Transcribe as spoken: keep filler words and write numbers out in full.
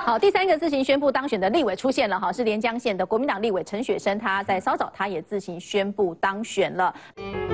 好，第三个自行宣布当选的立委出现了哈，是连江县的国民党立委陈雪生，他在稍早他也自行宣布当选了。